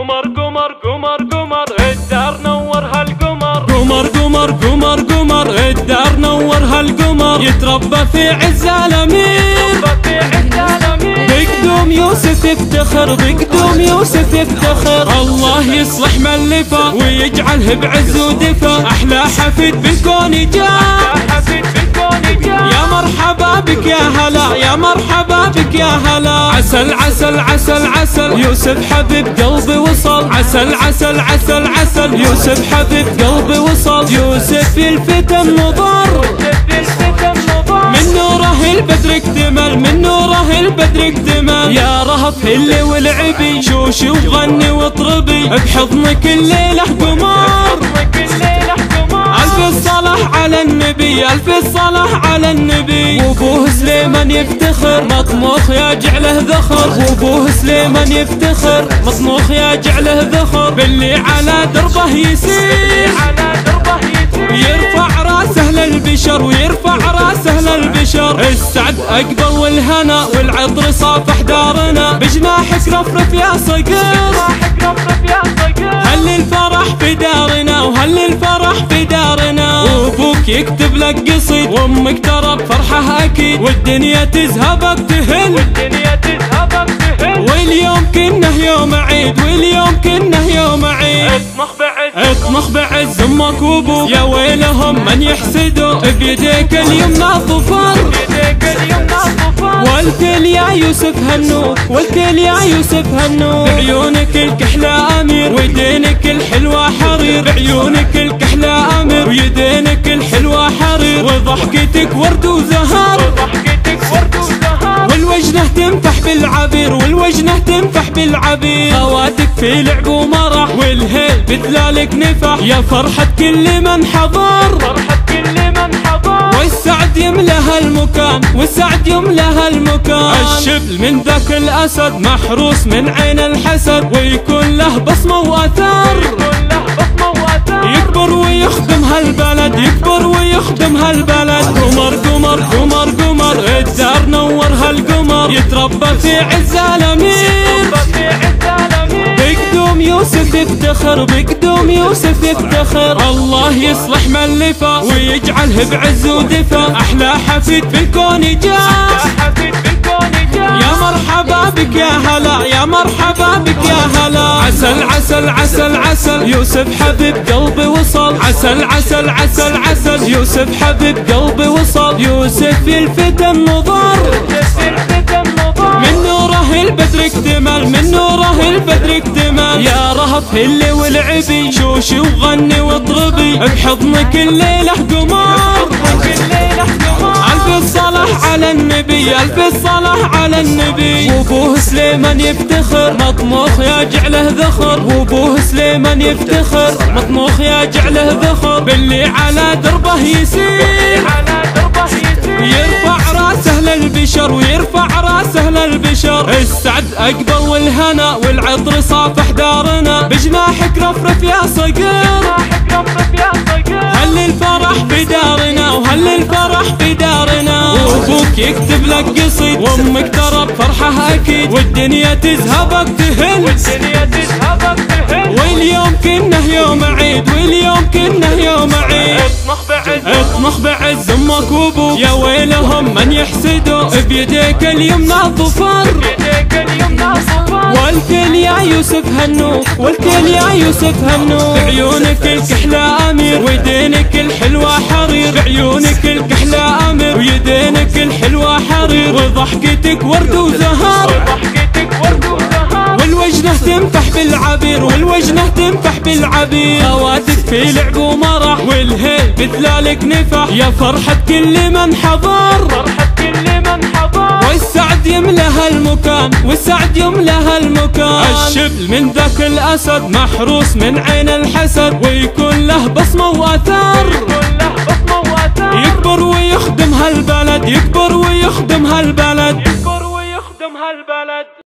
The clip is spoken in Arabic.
قمر قمر قمر قمر الدار نور هالقمر، قمر قمر قمر قمر الدار نور هالقمر، يتربى في عز الامير، بقدوم يوسف يفتخر، بقدوم يوسف يفتخر. الله يصلح من لفا ويجعله بعز ودفا، احلى حفيد بالكون جاء، يا مرحبا بك يا هلا، يا مرحبا بك يا هلا. عسل عسل عسل عسل يوسف حبيب قلبي وصل، عسل عسل عسل عسل يوسف حبيب قلبي وصل. يوسف الفتى النظر، من نوره البدر اكتمل، من نوره البدر اكتمل. يا رهف اللي والعبي شوشي وغني واطربي، بحضنك الليله قمر. ألف الصلاة على النبي، ألف الصلاة على النبي. وابوه سليمان يفتخر مطموخ يا جعله ذخر، وابوه سليمان يفتخر مطموخ يا جعله ذخر. باللي على دربه يسير يرفع راسه للبشر، ويرفع راسه للبشر. السعد أقبل والهنا والعطر صافح دارنا، بجناحك رفرف يا صقر. هل الفرح في دارنا، وهل الفرح في دارنا. وابوك يكتب لك قصيد، وامك ترى بفرحه اكيد، والدنيا تزهبك تهل، واليوم كنه يوم عيد، واليوم كنه يوم عيد. اطمخ بعز امك وابوك، يا ويلهم من يحسدوا، بيديك اليمنى ظفر، والكل يا يوسف هنوك، والكل يا يوسف هنوك. بعيونك الكحلة امير، ويدينك الحلوة حرير، بعيونك الكحلة امير، ويدينك الحلوة حرير. وضحكتك ورد وزهر، والوجنه تنفح بالعبير، والوجنه تنفح بالعبير. خواتك في لعب ومرح، والهيل بتلالك نفح، يا فرحة كل من حضر، والسعد يملى المكان، والسعد يملى المكان. الشبل من ذاك الاسد محروس من عين الحسد، ويكون له بصمه واثار، يكبر ويخدم هالبلد، يكبر ويخدم هالبلد. قمر قمر قمر قمر الدار نور هالقمر، يتربى في عز الامير، بقدوم يوسف يفتخر، بقدوم يوسف يفتخر. الله يصلح من لفا ويجعله بعز ودفا، احلى حفيد بالكون جاء، يا مرحبا بك يا هلا، يا مرحبا بك يا هلا. عسل عسل عسل عسل يوسف حبيب قلبي وصل، عسل عسل عسل عسل يوسف حبيب قلبي وصل. يوسف الفتى النظر، من نوره البدر اكتمل، من نوره البدر اكتمل. يا رهف اللي والعبي شوشي وغني واطربي، بحضنك الليله قمر. ألف الصلاة على النبي، ألف الصلاة على النبي. وابوه سليمان يفتخر مطموخ يا جعله ذخر، وابوه سليمان يفتخر مطموخ يا جعله ذخر. باللي على دربه يسير يرفع راسه للبشر، ويرفع راسه للبشر. السعد أقبل والهنا والعطر صافح دارنا، بجناحك رفرف يا صقر. هل الفرح في دارنا، وهل الفرح في دارنا. وابوك يكتب لك قصيد، وامك ترى بفرحه اكيد، والدنيا تزهبك تهل، واليوم كنه يوم عيد، واليوم كنه يوم عيد. اطمخ بعز امك وابوك، يا ويلهم من يحسدوا، بيديك اليمنى ظفر، والكل يا يوسف هنوك، والكل يا يوسف هنوك. بعيونك الكحلة امير، ويدينك الحلوة حرير، بعيونك الكحلة امير، ويدينك الحلوة حرير. وضحكتك ورد وزهر، والوجنه تنفح بالعبير، والوجنه تنفح بالعبير. خواتك في لعب ومرح، والهيل بتلالك نفح، يا فرحة كل من حضر، والسعد يملى المكان، والسعد يملى المكان. الشبل من ذاك الاسد محروس من عين الحسد، ويكون له بصمه واثار، يكبر ويخدم هالبلد، يكبر ويخدم هالبلد.